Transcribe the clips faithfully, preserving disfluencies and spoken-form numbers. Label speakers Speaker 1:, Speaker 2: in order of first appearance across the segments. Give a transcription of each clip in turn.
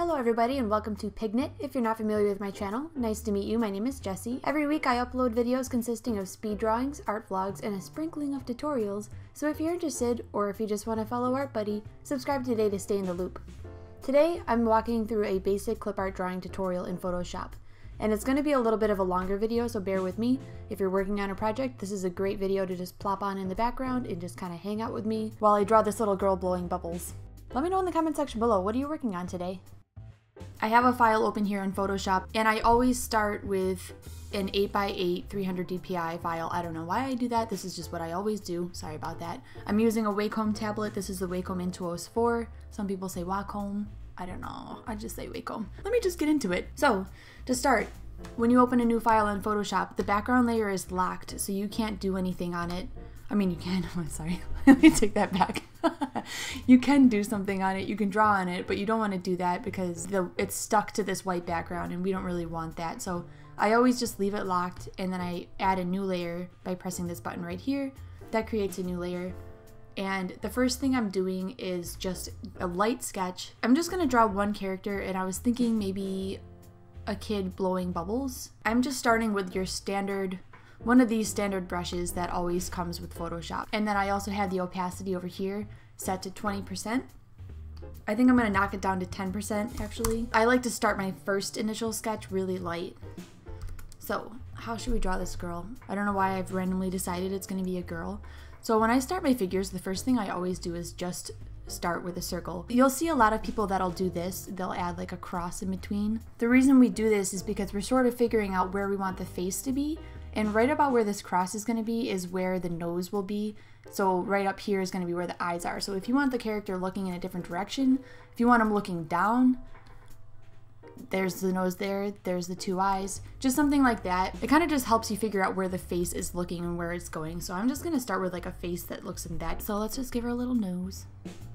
Speaker 1: Hello everybody and welcome to Pigknit. If you're not familiar with my channel, nice to meet you. My name is Jessie. Every week I upload videos consisting of speed drawings, art vlogs, and a sprinkling of tutorials. So if you're interested, or if you just want to follow Art Buddy, subscribe today to stay in the loop. Today I'm walking through a basic clip art drawing tutorial in Photoshop. And it's going to be a little bit of a longer video, so bear with me. If you're working on a project, this is a great video to just plop on in the background and just kind of hang out with me while I draw this little girl blowing bubbles. Let me know in the comment section below, what are you working on today? I have a file open here in Photoshop, and I always start with an eight by eight three hundred D P I file. I don't know why I do that, this is just what I always do, sorry about that. I'm using a Wacom tablet. This is the Wacom Intuos four. Some people say Wacom, I don't know, I just say Wacom. Let me just get into it. So, to start, when you open a new file in Photoshop, the background layer is locked, so you can't do anything on it. I mean, you can, I'm sorry, let me take that back. You can do something on it, you can draw on it, but you don't want to do that because the, it's stuck to this white background and we don't really want that. So I always just leave it locked and then I add a new layer by pressing this button right here. That creates a new layer. And the first thing I'm doing is just a light sketch. I'm just going to draw one character, and I was thinking maybe a kid blowing bubbles. I'm just starting with your standard, one of these standard brushes that always comes with Photoshop. And then I also have the opacity over here set to twenty percent. I think I'm going to knock it down to ten percent actually. I like to start my first initial sketch really light. So how should we draw this girl? I don't know why I've randomly decided it's going to be a girl. So when I start my figures, the first thing I always do is just start with a circle. You'll see a lot of people that'll do this. They'll add like a cross in between. The reason we do this is because we're sort of figuring out where we want the face to be. And right about where this cross is going to be is where the nose will be. So right up here is going to be where the eyes are. So if you want the character looking in a different direction, if you want them looking down, there's the nose there, there's the two eyes, just something like that. It kind of just helps you figure out where the face is looking and where it's going. So I'm just going to start with like a face that looks in that. So let's just give her a little nose.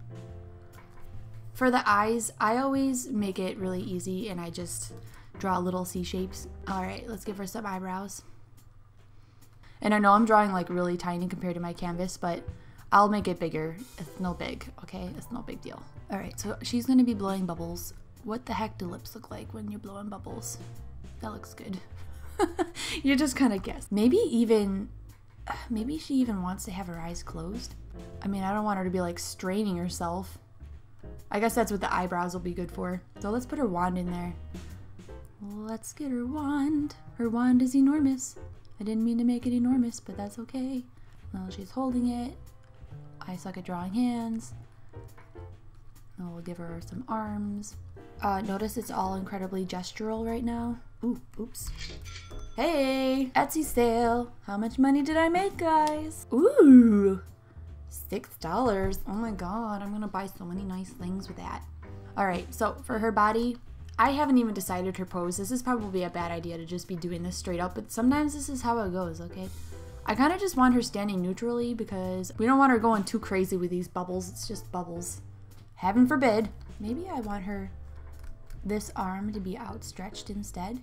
Speaker 1: For the eyes, I always make it really easy and I just draw little C shapes. All right, let's give her some eyebrows. And I know I'm drawing like really tiny compared to my canvas, but I'll make it bigger. It's no big, okay? It's no big deal. All right, so she's gonna be blowing bubbles. What the heck do lips look like when you're blowing bubbles? That looks good. You just kind of guess. Maybe even, maybe she even wants to have her eyes closed. I mean, I don't want her to be like straining herself. I guess that's what the eyebrows will be good for. So let's put her wand in there. Let's get her wand. Her wand is enormous. I didn't mean to make it enormous, but that's okay. Well, she's holding it. I suck at drawing hands. And we'll give her some arms. Uh, notice it's all incredibly gestural right now. Ooh, oops. Hey, Etsy sale. How much money did I make, guys? Ooh, six dollars. Oh my God, I'm gonna buy so many nice things with that. All right, so for her body, I haven't even decided her pose. This is probably a bad idea to just be doing this straight up, but sometimes this is how it goes, okay? I kind of just want her standing neutrally because we don't want her going too crazy with these bubbles. It's just bubbles. Heaven forbid. Maybe I want her, this arm to be outstretched instead,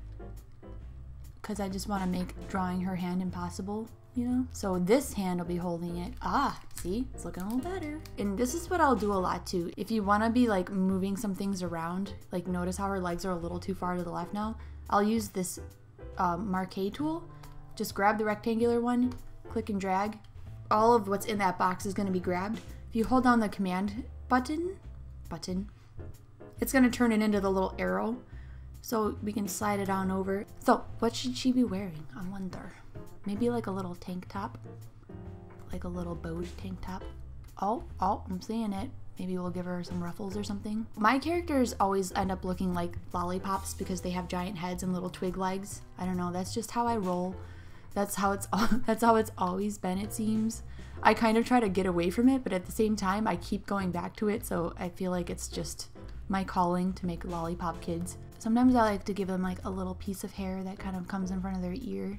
Speaker 1: because I just want to make drawing her hand impossible, you know? So this hand will be holding it. Ah, see? It's looking a little better. And this is what I'll do a lot too. If you want to be like moving some things around, like notice how her legs are a little too far to the left now, I'll use this um, marquee tool. Just grab the rectangular one, click and drag. All of what's in that box is going to be grabbed. If you hold down the command button, button, it's going to turn it into the little arrow. So we can slide it on over. So what should she be wearing? I wonder. Maybe like a little tank top, like a little bowed tank top. Oh, oh, I'm seeing it. Maybe we'll give her some ruffles or something. My characters always end up looking like lollipops because they have giant heads and little twig legs. I don't know, that's just how I roll. That's how it's, that's how it's always been, it seems. I kind of try to get away from it, but at the same time, I keep going back to it, so I feel like it's just my calling to make lollipop kids. Sometimes I like to give them like a little piece of hair that kind of comes in front of their ear.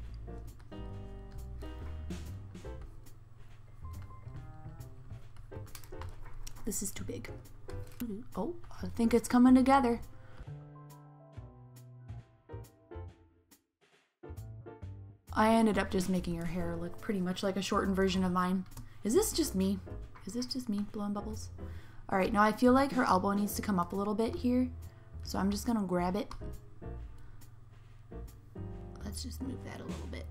Speaker 1: This is too big. Oh, I think it's coming together. I ended up just making her hair look pretty much like a shortened version of mine. Is this just me? Is this just me blowing bubbles? All right, now I feel like her elbow needs to come up a little bit here. So I'm just gonna grab it. Let's just move that a little bit.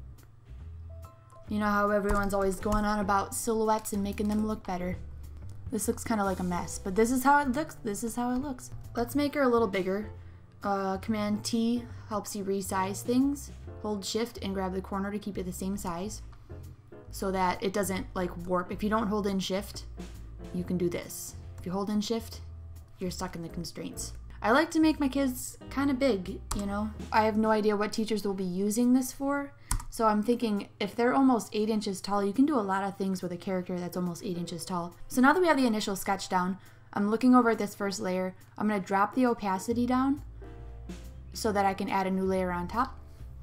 Speaker 1: You know how everyone's always going on about silhouettes and making them look better. This looks kind of like a mess, but this is how it looks. This is how it looks. Let's make her a little bigger. Uh, Command T helps you resize things. Hold Shift and grab the corner to keep it the same size so that it doesn't like warp. If you don't hold in Shift, you can do this. If you hold in Shift, you're stuck in the constraints. I like to make my kids kind of big, you know. I have no idea what teachers will be using this for. So I'm thinking if they're almost eight inches tall, you can do a lot of things with a character that's almost eight inches tall. So now that we have the initial sketch down, I'm looking over at this first layer. I'm gonna drop the opacity down so that I can add a new layer on top.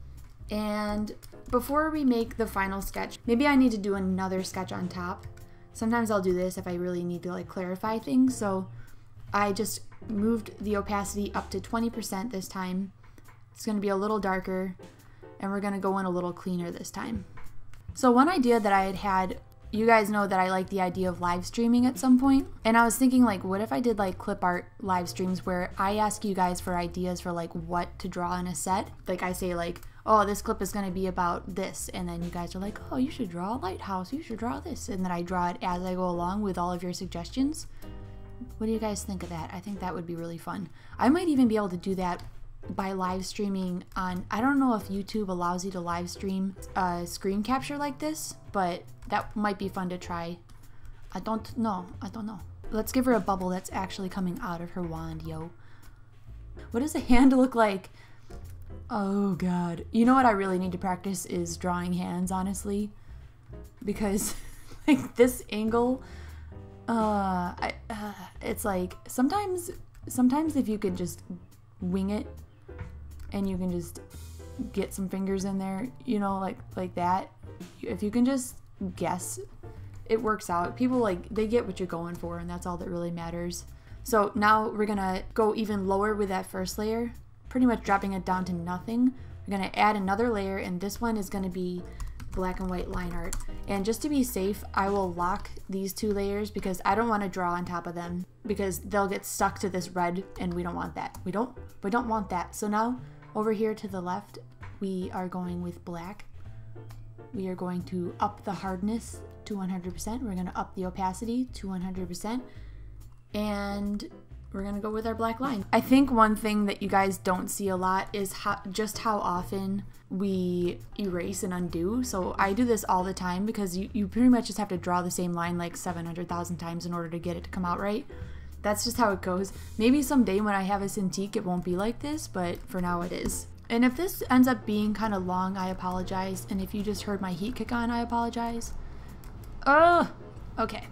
Speaker 1: And before we make the final sketch, maybe I need to do another sketch on top. Sometimes I'll do this if I really need to like clarify things. So I just moved the opacity up to twenty percent this time. It's gonna be a little darker. And we're gonna go in a little cleaner this time. So one idea that I had had, you guys know that I like the idea of live streaming at some point. And I was thinking like, what if I did like clip art live streams where I ask you guys for ideas for like what to draw in a set. Like I say like, oh, this clip is gonna be about this. And then you guys are like, oh, you should draw a lighthouse, you should draw this. And then I draw it as I go along with all of your suggestions. What do you guys think of that? I think that would be really fun. I might even be able to do that by live streaming on, I don't know if YouTube allows you to live stream uh, screen capture like this, but that might be fun to try. I don't know, I don't know. Let's give her a bubble that's actually coming out of her wand, yo. What does a hand look like? Oh God. You know what I really need to practice is drawing hands, honestly. Because like this angle, uh, I, uh, it's like sometimes, sometimes if you could just wing it, and you can just get some fingers in there, you know, like like that. If you can just guess, it works out. People like, they get what you're going for, and that's all that really matters. So now we're gonna go even lower with that first layer, pretty much dropping it down to nothing. We're gonna add another layer, and this one is gonna be black and white line art. And just to be safe, I will lock these two layers because I don't want to draw on top of them because they'll get stuck to this red, and we don't want that. We don't we don't want that. So now over here to the left, we are going with black. We are going to up the hardness to one hundred percent. We're going to up the opacity to one hundred percent. And we're going to go with our black line. I think one thing that you guys don't see a lot is how, just how often we erase and undo. So I do this all the time because you, you pretty much just have to draw the same line like seven hundred thousand times in order to get it to come out right. That's just how it goes. Maybe someday when I have a Cintiq it won't be like this, but for now it is. And if this ends up being kind of long, I apologize. And if you just heard my heat kick on, I apologize. Oh, okay.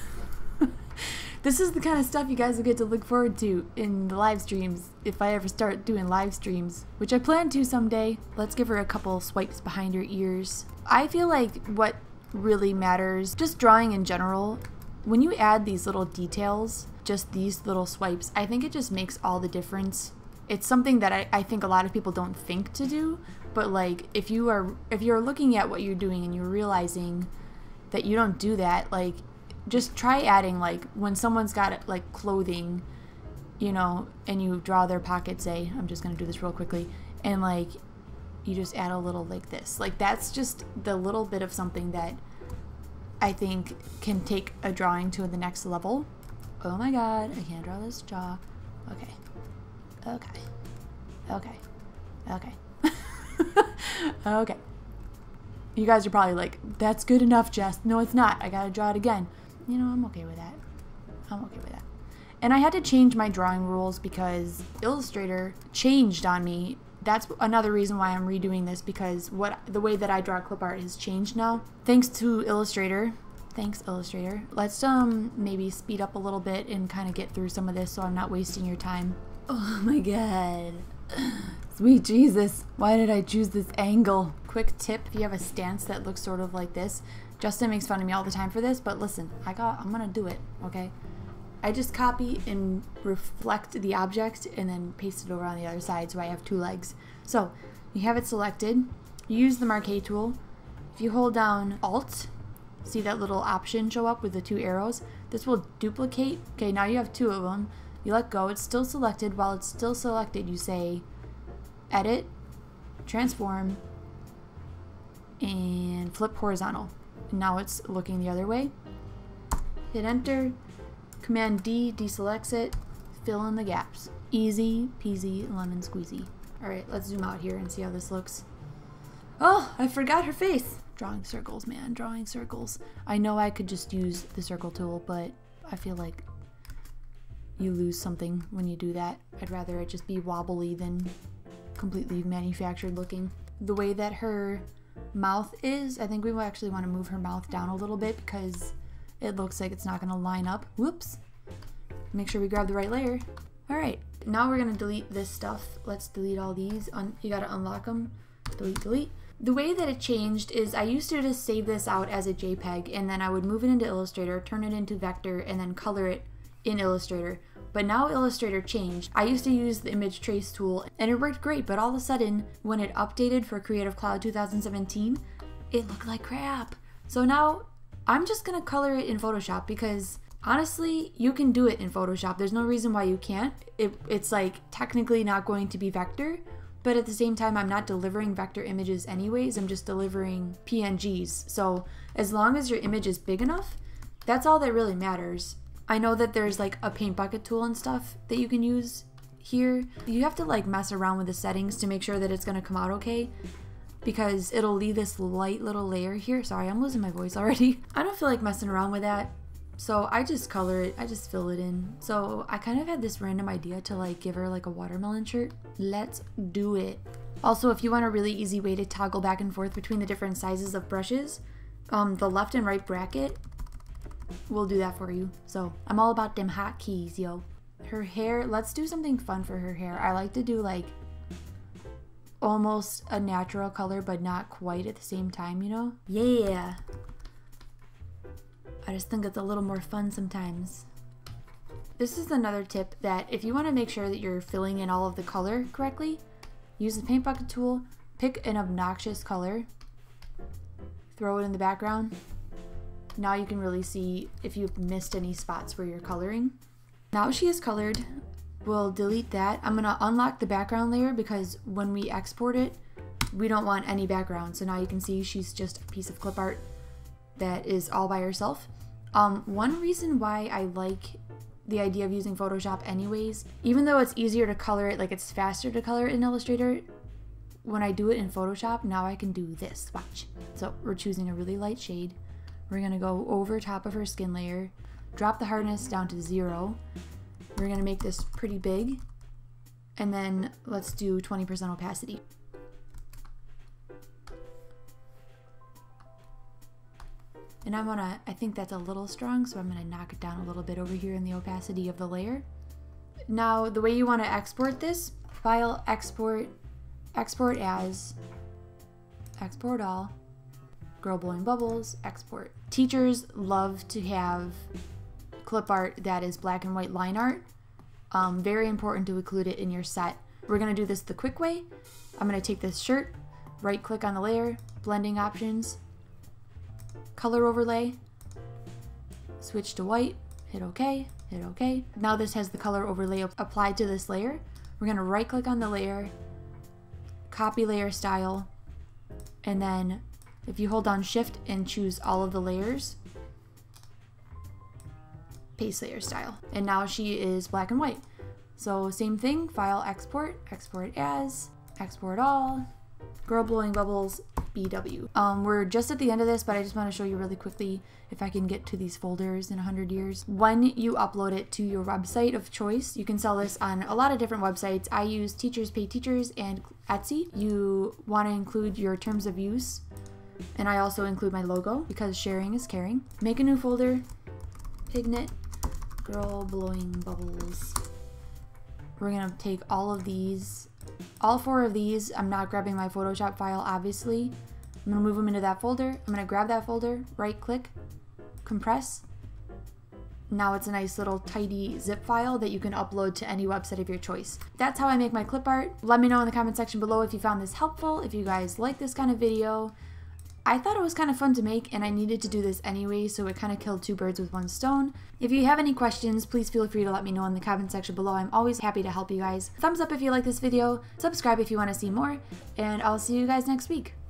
Speaker 1: This is the kind of stuff you guys will get to look forward to in the live streams if I ever start doing live streams, which I plan to someday. Let's give her a couple swipes behind her ears. I feel like what really matters, just drawing in general, when you add these little details, just these little swipes, I think it just makes all the difference. It's something that I, I think a lot of people don't think to do, but like if you are if you're looking at what you're doing and you're realizing that you don't do that, like just try adding, like when someone's got like clothing, you know, and you draw their pocket, say, I'm just gonna do this real quickly, and like you just add a little like this. Like that's just the little bit of something that I think can take a drawing to the next level. Oh my God, I can't draw this jaw. Okay. Okay. Okay. Okay. Okay. You guys are probably like, that's good enough, Jess. No, it's not. I gotta draw it again. You know, I'm okay with that. I'm okay with that. And I had to change my drawing rules because Illustrator changed on me. That's another reason why I'm redoing this, because what the way that I draw clip art has changed now. Thanks to Illustrator. Thanks, Illustrator. Let's um maybe speed up a little bit and kind of get through some of this so I'm not wasting your time. Oh my God. Sweet Jesus, why did I choose this angle? Quick tip, if you have a stance that looks sort of like this, Justin makes fun of me all the time for this, but listen, I got, I'm gonna do it, okay? I just copy and reflect the object and then paste it over on the other side so I have two legs. So, you have it selected, you use the Marquee tool. If you hold down Alt, see that little option show up with the two arrows? This will duplicate. Okay, now you have two of them. You let go, it's still selected. While it's still selected, you say edit, transform, and flip horizontal. And now it's looking the other way. Hit enter, Command D deselects it, fill in the gaps. Easy peasy lemon squeezy. Alright, let's zoom out here and see how this looks. Oh, I forgot her face. Drawing circles, man, drawing circles. I know I could just use the circle tool, but I feel like you lose something when you do that. I'd rather it just be wobbly than completely manufactured looking. The way that her mouth is, I think we will actually want to move her mouth down a little bit because it looks like it's not going to line up. Whoops. Make sure we grab the right layer. Alright, now we're going to delete this stuff. Let's delete all these. Un you got to unlock them. Delete, delete. The way that it changed is I used to just save this out as a JPEG and then I would move it into Illustrator, turn it into vector, and then color it in Illustrator. But now Illustrator changed. I used to use the image trace tool and it worked great, but all of a sudden when it updated for Creative Cloud two thousand seventeen, it looked like crap. So now I'm just gonna color it in Photoshop because honestly, you can do it in Photoshop. There's no reason why you can't. It, it's like technically not going to be vector, but at the same time, I'm not delivering vector images anyways. I'm just delivering P N Gs. So as long as your image is big enough, that's all that really matters. I know that there's like a paint bucket tool and stuff that you can use here. You have to like mess around with the settings to make sure that it's gonna come out okay, because it'll leave this light little layer here. Sorry, I'm losing my voice already. I don't feel like messing around with that. So I just color it, I just fill it in. So I kind of had this random idea to like give her like a watermelon shirt. Let's do it. Also, if you want a really easy way to toggle back and forth between the different sizes of brushes, um, the left and right bracket will do that for you. So I'm all about them hotkeys, yo. Her hair, let's do something fun for her hair. I like to do like almost a natural color, but not quite at the same time, you know? Yeah. I just think it's a little more fun sometimes. This is another tip that if you want to make sure that you're filling in all of the color correctly, use the paint bucket tool, pick an obnoxious color, throw it in the background. Now you can really see if you've missed any spots where you're coloring. Now she is colored. We'll delete that. I'm gonna unlock the background layer because when we export it, we don't want any background. So now you can see she's just a piece of clip art that is all by herself. Um, one reason why I like the idea of using Photoshop anyways, even though it's easier to color it, like it's faster to color it in Illustrator, when I do it in Photoshop, now I can do this, watch. So we're choosing a really light shade. We're gonna go over top of her skin layer, drop the hardness down to zero. We're gonna make this pretty big, and then let's do twenty percent opacity. And I'm gonna, I think that's a little strong, so I'm gonna knock it down a little bit over here in the opacity of the layer. Now, the way you wanna export this, File, Export, Export As, Export All, Girl Blowing Bubbles, Export. Teachers love to have clip art that is black and white line art. Um, very important to include it in your set. We're gonna do this the quick way. I'm gonna take this shirt, right click on the layer, blending options, color overlay, switch to white, hit OK, hit OK. Now this has the color overlay applied to this layer. We're going to right click on the layer, copy layer style, and then if you hold down shift and choose all of the layers, paste layer style. And now she is black and white. So same thing, file, export, export as, export all, Girl Blowing Bubbles, B W. Um, we're just at the end of this, but I just want to show you really quickly if I can get to these folders in a hundred years. When you upload it to your website of choice, you can sell this on a lot of different websites. I use Teachers Pay Teachers and Etsy. You want to include your terms of use, and I also include my logo because sharing is caring. Make a new folder, pigknit, Girl Blowing Bubbles. We're gonna take all of these, all four of these. I'm not grabbing my Photoshop file, obviously. I'm gonna move them into that folder. I'm gonna grab that folder, right click, compress. Now it's a nice little tidy zip file that you can upload to any website of your choice. That's how I make my clip art. Let me know in the comment section below if you found this helpful, if you guys like this kind of video. I thought it was kind of fun to make, and I needed to do this anyway, so it kind of killed two birds with one stone. If you have any questions, please feel free to let me know in the comment section below. I'm always happy to help you guys. Thumbs up if you like this video, subscribe if you want to see more, and I'll see you guys next week.